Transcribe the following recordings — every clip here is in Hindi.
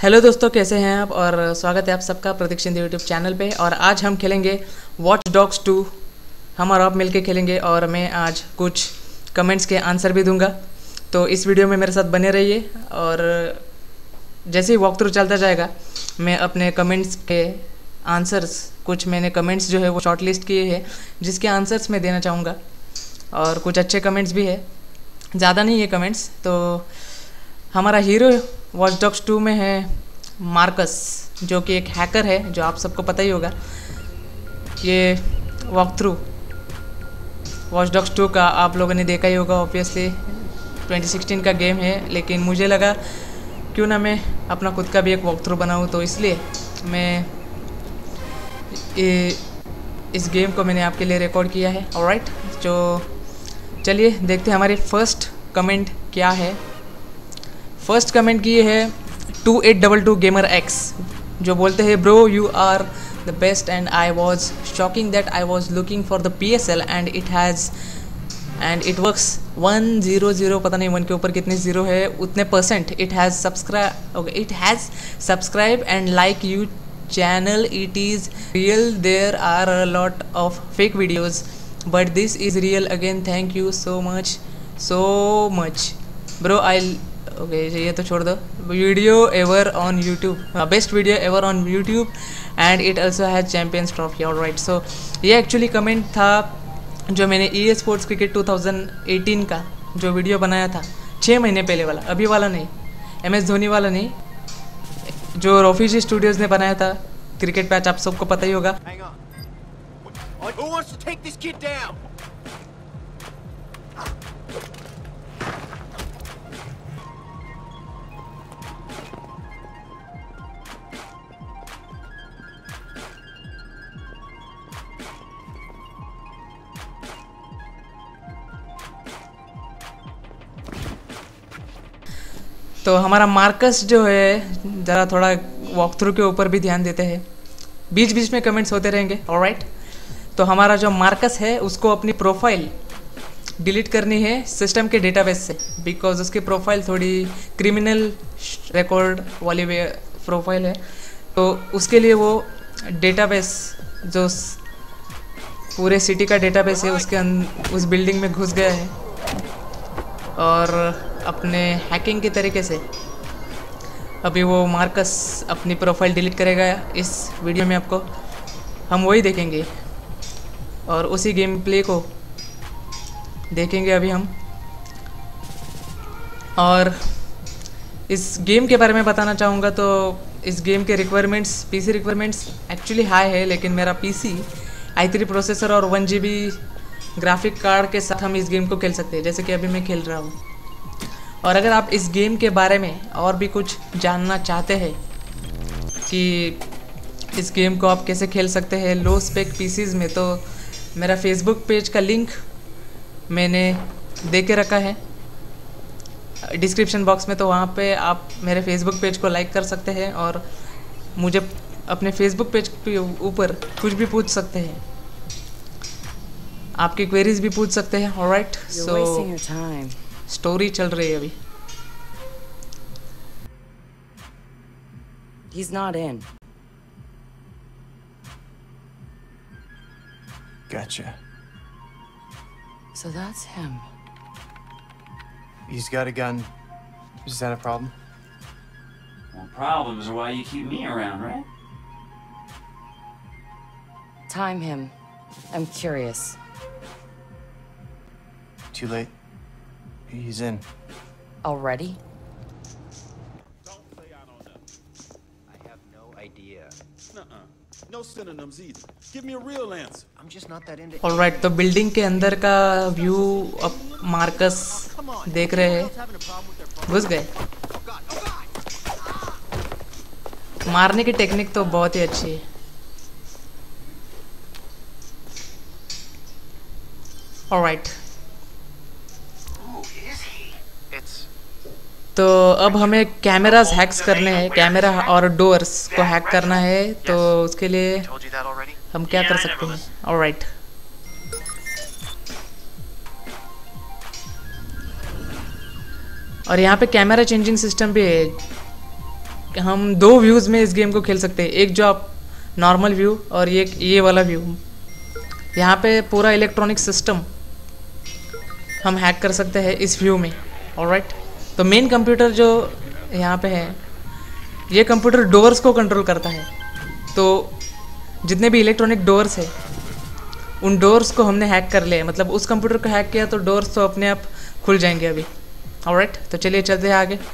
हेलो दोस्तों, कैसे हैं आप। और स्वागत है आप सबका प्रतीक शिंदे यूट्यूब चैनल पे। और आज हम खेलेंगे वॉच डॉग्स 2। हम और आप मिलके खेलेंगे और मैं आज कुछ कमेंट्स के आंसर भी दूंगा। तो इस वीडियो में मेरे साथ बने रहिए और जैसे ही वॉक थ्रू चलता जाएगा मैं अपने कमेंट्स के आंसर्स, कुछ मैंने कमेंट्स जो है वो शॉर्ट लिस्ट किए हैं जिसके आंसर्स मैं देना चाहूँगा। और कुछ अच्छे कमेंट्स भी है, ज़्यादा नहीं है कमेंट्स। तो हमारा हीरो वॉच डॉग्स 2 में है मार्कस, जो कि एक हैकर है, जो आप सबको पता ही होगा। ये वॉक थ्रू वॉच डॉग्स 2 का आप लोगों ने देखा ही होगा। ऑब्वियसली 2016 का गेम है, लेकिन मुझे लगा क्यों ना मैं अपना खुद का भी एक वॉक थ्रू बनाऊँ, तो इसलिए मैं इस गेम को मैंने आपके लिए रिकॉर्ड किया है। ऑलराइट, तो चलिए देखते हैं हमारी फर्स्ट कमेंट क्या है। फर्स्ट कमेंट की है 2822 गेमर एक्स, जो बोलते हैं bro you are the best and I was shocking that I was looking for the PSL and it works 100, पता नहीं 1 के ऊपर कितने ज़ीरो है उतने percent. It has subscribe and like you channel. It is real, there are a lot of fake videos but this is real again. Thank you so much bro. Okay, ये तो छोड़ दो। Video ever on YouTube, best video ever on YouTube and it also has champions trophy. Alright, so ये एक्चुअली कमेंट था जो मैंने EA स्पोर्ट्स क्रिकेट 2018 का जो वीडियो बनाया था 6 महीने पहले वाला, अभी वाला नहीं, MS धोनी वाला नहीं, जो रोफीजी स्टूडियोज़ ने बनाया था क्रिकेट मैच, आप सबको पता ही होगा। तो हमारा मार्कस जो है ज़रा थोड़ा वॉक थ्रू के ऊपर भी ध्यान देते हैं, बीच बीच में कमेंट्स होते रहेंगे। ऑलराइट, तो हमारा जो मार्कस है उसको अपनी प्रोफाइल डिलीट करनी है सिस्टम के डेटाबेस से, बिकॉज उसकी प्रोफाइल थोड़ी क्रिमिनल रिकॉर्ड वाली प्रोफाइल है। तो उसके लिए वो डेटाबेस, जो पूरे सिटी का डेटाबेस है, उसके उस बिल्डिंग में घुस गया है और अपने हैकिंग के तरीके से अभी वो मार्कस अपनी प्रोफाइल डिलीट करेगा। इस वीडियो में आपको हम वही देखेंगे और उसी गेम प्ले को देखेंगे अभी हम। और इस गेम के बारे में बताना चाहूँगा तो इस गेम के requirements, PC requirements actually high है, लेकिन मेरा PC i3 प्रोसेसर और 1 GB ग्राफिक कार्ड के साथ हम इस गेम को खेल सकते हैं, जैसे कि अभी मैं खेल रहा हूँ। और अगर आप इस गेम के बारे में और भी कुछ जानना चाहते हैं कि इस गेम को आप कैसे खेल सकते हैं लो स्पेक PCs में, तो मेरा फेसबुक पेज का लिंक मैंने दे के रखा है डिस्क्रिप्शन बॉक्स में। तो वहाँ पे आप मेरे फेसबुक पेज को लाइक कर सकते हैं और मुझे अपने फेसबुक पेज के ऊपर कुछ भी पूछ सकते हैं, आपकी क्वेरीज भी पूछ सकते हैं। ऑलराइट, सो स्टोरी चल रही है अभी। He's not in. Gotcha. So that's him. He's got a gun. Is that a problem? Well, problems are why you keep me around, right? Time him. I'm curious. Too late. He's in. Already? Don't play out on them. I have no idea. Nuh-uh. No synonyms either. Give me a real answer. I'm just not that into. Alright, तो बिल्डिंग के अंदर का व्यू अब मार्कस देख रहे हैं, घुस गए। मारने की टेक्निक तो बहुत ही अच्छी है। ऑलराइट, तो अब हमें कैमरास हैक्स करने हैं, कैमरा और डोर्स को हैक करना है। तो उसके लिए हम क्या कर सकते हैं। ऑलराइट, और यहाँ पे कैमरा चेंजिंग सिस्टम भी है, हम दो व्यूज़ में इस गेम को खेल सकते हैं, एक जो आप नॉर्मल व्यू और ये वाला व्यू। यहाँ पे पूरा इलेक्ट्रॉनिक सिस्टम हम हैक कर सकते हैं इस व्यू में। ऑलराइट, तो मेन कंप्यूटर जो यहाँ पे है, ये कंप्यूटर डोर्स को कंट्रोल करता है। तो जितने भी इलेक्ट्रॉनिक डोर्स है उन डोर्स को हमने हैक कर लिया, मतलब उस कंप्यूटर को हैक किया तो डोर्स तो अपने आप खुल जाएंगे अभी। ऑलराइट, तो चलिए चलते हैं आगे।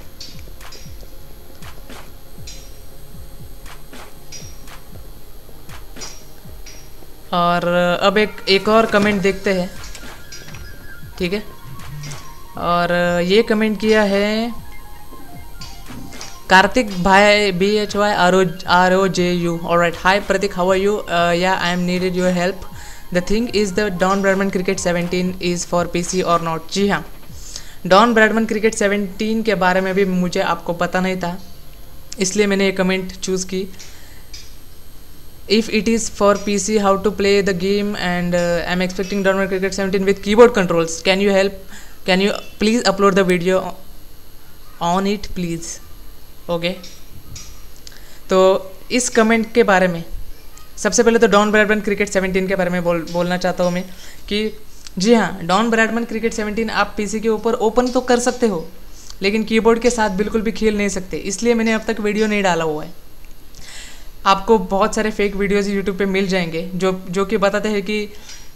और अब एक और कमेंट देखते हैं, ठीक है। और ये कमेंट किया है कार्तिक भाई BHYROJU। Alright, hi Prateek, how are you? Yeah I am needed your help. The thing is the Don Bradman cricket 17 is for PC और नॉट। जी हाँ, डॉन ब्रैडमैन क्रिकेट 17 के बारे में भी मुझे आपको पता नहीं था, इसलिए मैंने ये कमेंट चूज़ की। If it is for PC, how to play the game, and I'm expecting Don Brandman Cricket 17 with keyboard controls. Can you help? Can you please upload the video on it, please? Okay. तो इस कमेंट के बारे में सबसे पहले तो डॉन ब्रैडमैन क्रिकेट 17 के बारे में बोलना चाहता हूँ मैं कि जी हाँ, डॉन ब्रैडमैन क्रिकेट 17 आप PC के ऊपर ओपन तो कर सकते हो, लेकिन कीबोर्ड के साथ बिल्कुल भी खेल नहीं सकते, इसलिए मैंने अब तक वीडियो नहीं डाला हुआ है। आपको बहुत सारे फेक वीडियोस यूट्यूब पे मिल जाएंगे जो कि बताते हैं कि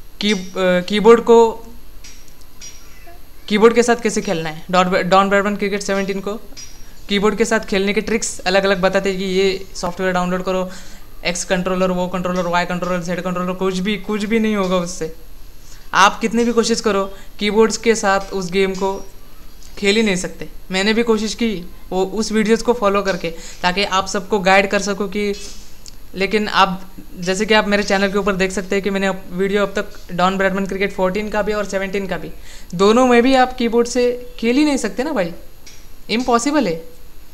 कीबोर्ड के साथ कैसे खेलना है। डॉन ब्रैडमैन क्रिकेट 17 को कीबोर्ड के साथ खेलने के ट्रिक्स अलग अलग बताते हैं कि ये सॉफ्टवेयर डाउनलोड करो, X कंट्रोलर, वो controller, Y controller, Z controller, कुछ भी नहीं होगा उससे। आप कितनी भी कोशिश करो कीबोर्ड्स के साथ उस गेम को खेल ही नहीं सकते। मैंने भी कोशिश की वो उस वीडियोस को फॉलो करके, ताकि आप सबको गाइड कर सकूं कि, लेकिन आप जैसे कि आप मेरे चैनल के ऊपर देख सकते हैं कि मैंने वीडियो अब तक डॉन ब्रैडमैन क्रिकेट 14 का भी और 17 का भी, दोनों में भी आप कीबोर्ड से खेल ही नहीं सकते ना भाई, इम्पॉसिबल है।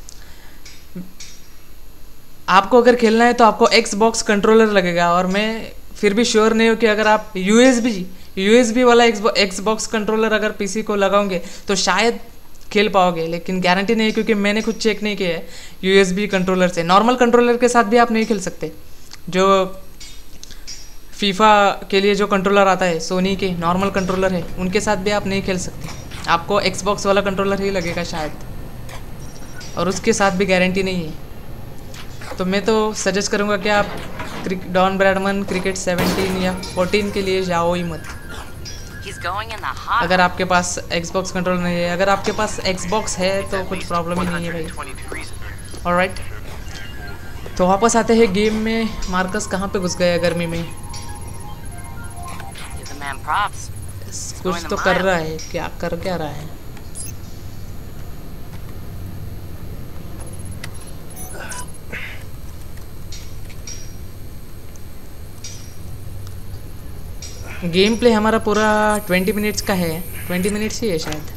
आपको अगर खेलना है तो आपको Xbox कंट्रोलर लगेगा, और मैं फिर भी श्योर नहीं हूँ कि अगर आप USB वाला Xbox कंट्रोलर अगर PC को लगाओगे तो शायद खेल पाओगे, लेकिन गारंटी नहीं, क्योंकि मैंने खुद चेक नहीं किया है USB कंट्रोलर से। नॉर्मल कंट्रोलर के साथ भी आप नहीं खेल सकते। जो फीफा के लिए जो कंट्रोलर आता है, सोनी के नॉर्मल कंट्रोलर है, उनके साथ भी आप नहीं खेल सकते। आपको Xbox वाला कंट्रोलर ही लगेगा शायद, और उसके साथ भी गारंटी नहीं है। तो मैं तो सजेस्ट करूँगा कि आप डॉन ब्रैडमैन क्रिकेट 17 या 14 के लिए जाओ ही मत, अगर आपके पास Xbox कंट्रोलर नहीं है। अगर आपके पास Xbox है तो कुछ प्रॉब्लम ही नहीं है भाई। ऑलराइट, तो वापस आते हैं गेम में। मार्कस कहाँ पे घुस गया गर्मी में? कुछ तो कर रहा है, क्या रहा है? गेम प्ले हमारा पूरा 20 मिनट्स का है, 20 मिनट्स ही है शायद,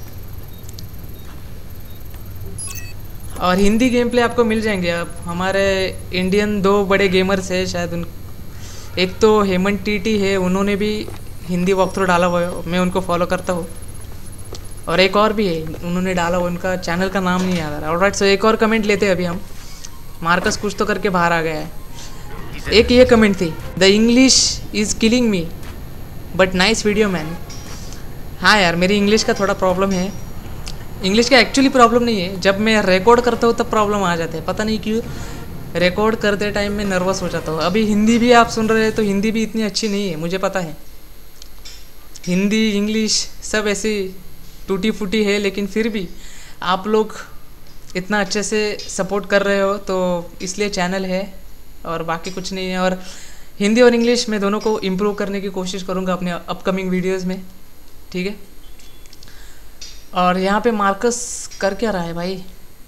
और हिंदी गेम प्ले आपको मिल जाएंगे। अब हमारे इंडियन 2 बड़े गेमर्स है शायद, एक तो हेमंत टीटी है, उन्होंने भी हिंदी वॉक थ्रू डाला हुआ है, मैं उनको फॉलो करता हूँ, और एक और भी है उन्होंने डाला हुआ, उनका चैनल का नाम नहीं याद आ रहा। ऑलराइट, सो एक और कमेंट लेते हैं अभी हम। मार्कस कुछ तो करके बाहर आ गया है। एक ये कमेंट थी, the English is killing me but nice video man. हाँ यार, मेरी इंग्लिश का थोड़ा प्रॉब्लम है। इंग्लिश का एक्चुअली प्रॉब्लम नहीं है, जब मैं रिकॉर्ड करता हूँ तब प्रॉब्लम आ जाते हैं, पता नहीं क्यों। रिकॉर्ड करते टाइम में नर्वस हो जाता हूँ। अभी हिंदी भी आप सुन रहे हैं तो हिंदी भी इतनी अच्छी नहीं है, मुझे पता है। हिंदी इंग्लिश सब ऐसी टूटी फूटी है, लेकिन फिर भी आप लोग इतना अच्छे से सपोर्ट कर रहे हो तो इसलिए चैनल है, और बाकी कुछ नहीं है। और हिंदी और इंग्लिश में दोनों को इम्प्रूव करने की कोशिश करूँगा अपने अपकमिंग वीडियोस में, ठीक है। और यहाँ पे मार्कस कर क्या रहा है भाई?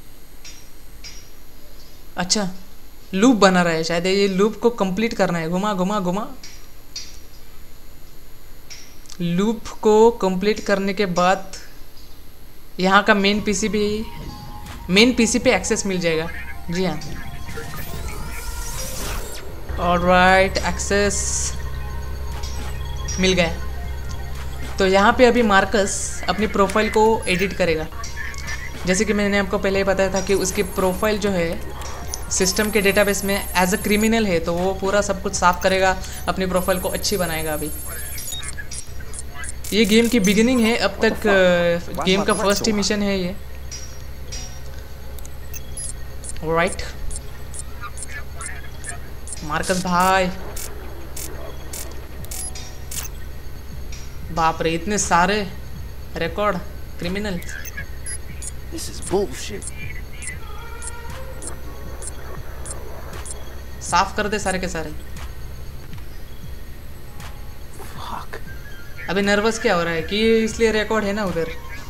अच्छा, लूप बना रहा है शायद, ये लूप को कंप्लीट करना है। घुमा घुमा घुमा, लूप को कंप्लीट करने के बाद यहाँ का मेन पीसी पे एक्सेस मिल जाएगा। जी हाँ, ऑलराइट, एक्सेस मिल गया। तो यहाँ पे अभी मार्कस अपनी प्रोफाइल को एडिट करेगा। जैसे कि मैंने आपको पहले ही बताया था कि उसकी प्रोफाइल जो है सिस्टम के डेटाबेस में एज अ क्रिमिनल है, तो वो पूरा सब कुछ साफ करेगा, अपनी प्रोफाइल को अच्छी बनाएगा। अभी ये गेम की बिगिनिंग है, अब तक गेम का फर्स्ट ही मिशन है ये। राइट मार्कस भाई, बाप रे इतने सारे record criminal. This is bullshit. साफ कर दे सारे के सारे। Fuck. अभी नर्वस क्या हो रहा है कि इसलिए रिकॉर्ड है ना उधर।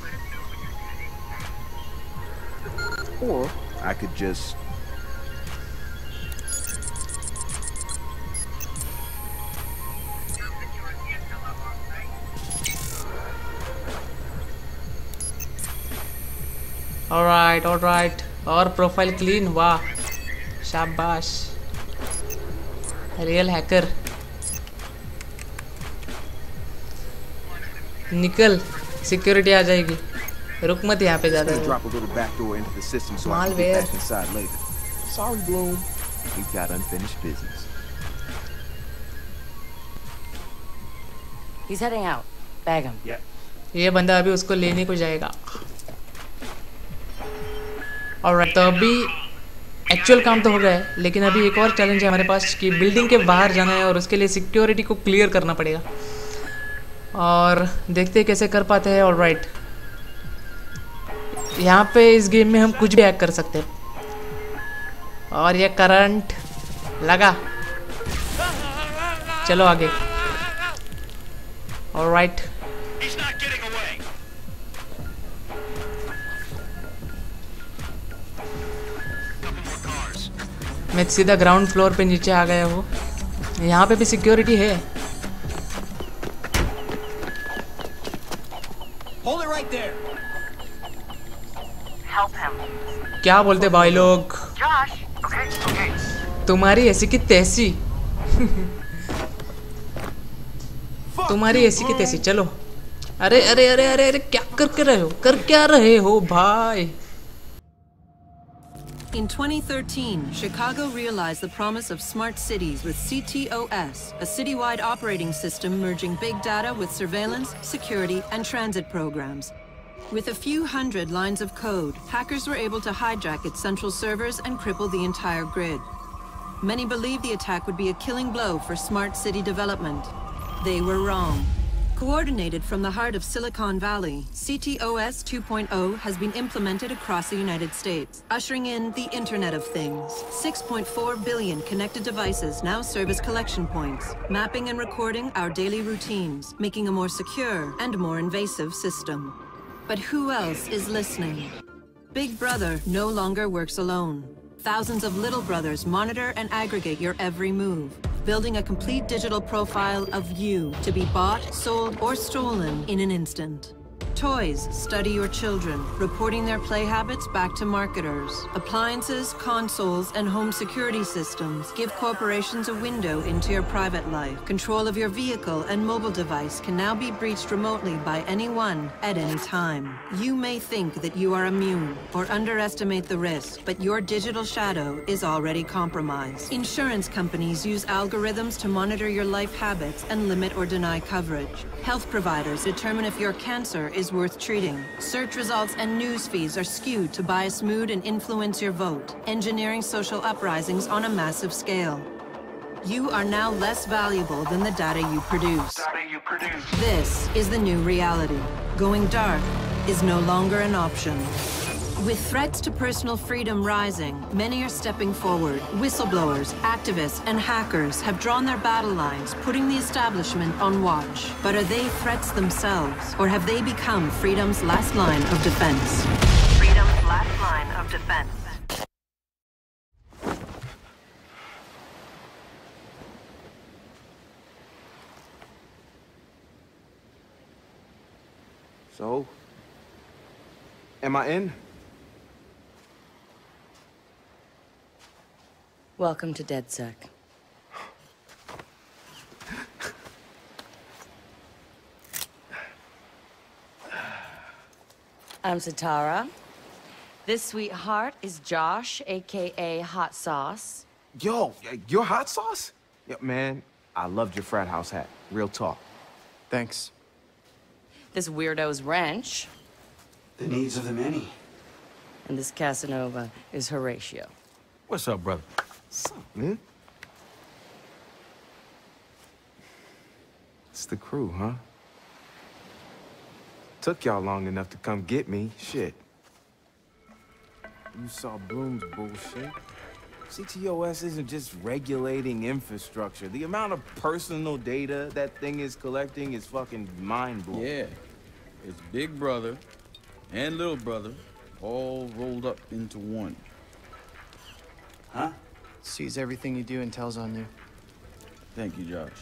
Or I could just alright और प्रोफाइल क्लीन, वाह शाबाश, रियल हैकर। निकल, सिक्योरिटी आ जाएगी, रुक मत यहाँ पे ज़्यादा। drop a little back door into the system so I can Malware. get back inside later. Sorry, Bloom. We've got unfinished business. He's heading out. Bag him. ये बंदा अभी उसको लेने को जाएगा। ऑलराइट, तो अभी एक्चुअल काम तो हो गया है, लेकिन अभी एक और चैलेंज है हमारे पास कि बिल्डिंग के बाहर जाना है और उसके लिए सिक्योरिटी को क्लियर करना पड़ेगा, और देखते हैं कैसे कर पाते हैं। ऑलराइट, यहाँ पे इस गेम में हम कुछ भी हैक कर सकते हैं, और ये करंट लगा। चलो आगे। ऑलराइट, मैं सीधा ग्राउंड फ्लोर पे नीचे आ गया हूँ। यहाँ पे भी सिक्योरिटी है। Hold it right there. Help him. क्या बोलते भाई लोग, Josh. Okay. तुम्हारी ऐसी की तैसी। तुम्हारी ऐसी की तैसी। चलो, अरे अरे अरे अरे अरे क्या कर रहे हो, कर क्या रहे हो भाई। In 2013, Chicago realized the promise of smart cities with CTOS, a citywide operating system merging big data with surveillance, security, and transit programs. With a few hundred lines of code, hackers were able to hijack its central servers and cripple the entire grid. Many believed the attack would be a killing blow for smart city development. They were wrong. Coordinated from the heart of Silicon Valley, CTOS 2.0 has been implemented across the United States, ushering in the Internet of Things. 6.4 billion connected devices now serve as collection points, mapping and recording our daily routines, making a more secure and more invasive system. But who else is listening? Big Brother no longer works alone. Thousands of little brothers monitor and aggregate your every move, building a complete digital profile of you to be bought, sold, or stolen in an instant. Toys study your children, reporting their play habits back to marketers. Appliances, consoles, and home security systems give corporations a window into your private life. Control of your vehicle and mobile device can now be breached remotely by anyone at any time. You may think that you are immune or underestimate the risk, but your digital shadow is already compromised. Insurance companies use algorithms to monitor your life habits and limit or deny coverage. Health providers determine if your cancer is worth treating. Search results and news feeds are skewed to bias mood and influence your vote, engineering social uprisings on a massive scale. You are now less valuable than the data you produce. This is the new reality. Going dark is no longer an option. With threats to personal freedom rising, many are stepping forward. Whistleblowers, activists, and hackers have drawn their battle lines, putting the establishment on watch. But are they threats themselves, or have they become freedom's last line of defense? Freedom's last line of defense. So, am I in? Welcome to DedSec. I'm Satara. This sweetheart is Josh, aka Hot Sauce. Yo, your hot sauce? Yeah, man, I loved your frat house hat. Real talk. Thanks. This weirdo's Wrench. The needs of the many. And this Casanova is Horatio. What's up, brother? What's up, man? It's the crew, huh? Took y'all long enough to come get me. Shit. You saw Bloom's bullshit. CTOS isn't just regulating infrastructure. The amount of personal data that thing is collecting is fucking mind-blowing. Yeah. It's Big Brother and Little Brother all rolled up into one. Huh? Sees everything you do and tells on you. Thank you, Josh.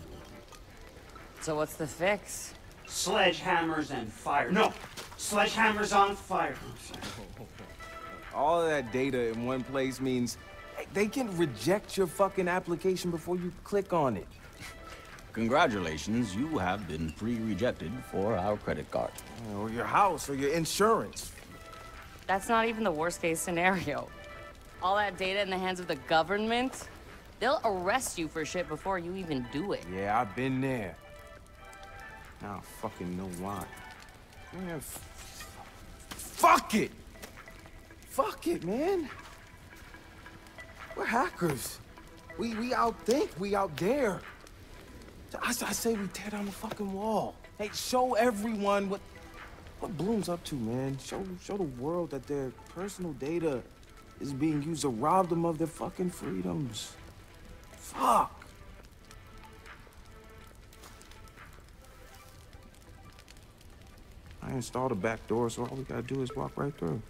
So what's the fix? Sledgehammers and fire. No! Sledgehammers on fire. All of that data in one place means they can reject your fucking application before you click on it. Congratulations, you have been pre-rejected for our credit card. Or your house, or your insurance. That's not even the worst case scenario. All that data in the hands of the government, they'll arrest you for shit before you even do it. Yeah, I've been there. Now I fucking know why. Man, fuck it! Fuck it, man. We're hackers. We outthink, we out dare. I say we tear down the fucking wall. Hey, show everyone what Bloom's up to, man. Show the world that their personal data is being used to rob them of their fucking freedoms. Fuck. I installed a back door, so all we gotta do is walk right through.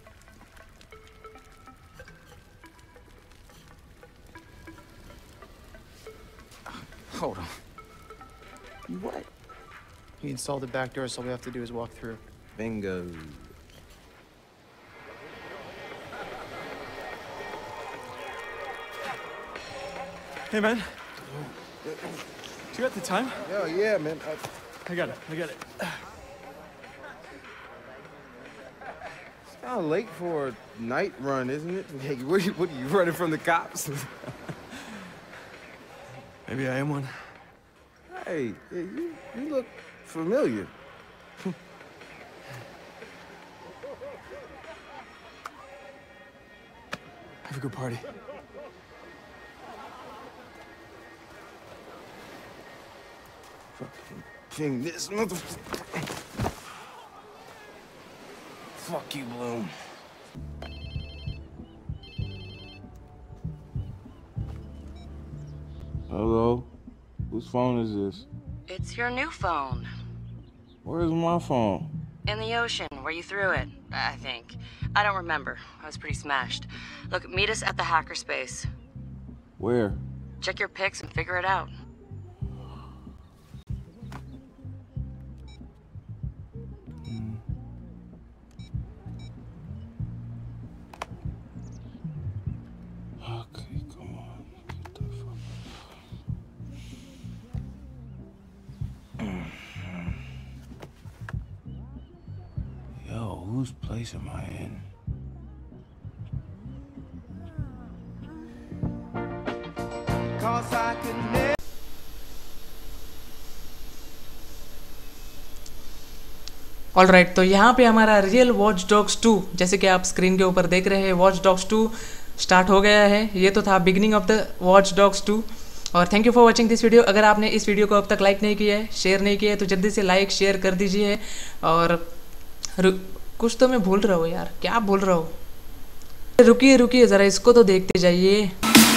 Hold on. You what? He installed the back door, so all we have to do is walk through. Bingo. Hey, man. Do you got the time? Oh, yeah, man. I got it. It's kind of late for a night run, isn't it? Hey, what are you running from the cops? Maybe I am one. Hey, you look familiar. Have a good party. Fucking ping this motherfucker. Fuck you, Bloom. Hello? Whose phone is this? It's your new phone. Where's my phone? In the ocean, where you threw it, I think. I don't remember. I was pretty smashed. Look, meet us at the hackerspace. Where? Check your pics and figure it out. Okay, come on. Get the fuck up. Yo, whose place am I in? Cause I can never. Alright, तो यहाँ पे हमारा रियल वॉच डॉग्स 2 जैसे कि आप स्क्रीन के ऊपर देख रहे हैं वॉच डॉग्स 2 स्टार्ट हो गया है। ये तो था beginning of the Watch Dogs 2 और thank you for watching this video. अगर आपने इस वीडियो को अब तक लाइक नहीं किया है, शेयर नहीं किया है तो जल्दी से लाइक शेयर कर दीजिए। और कुछ तो मैं भूल रहा हूँ यार, क्या भूल रहा हूँ? रुकिए ज़रा, इसको तो देखते जाइए।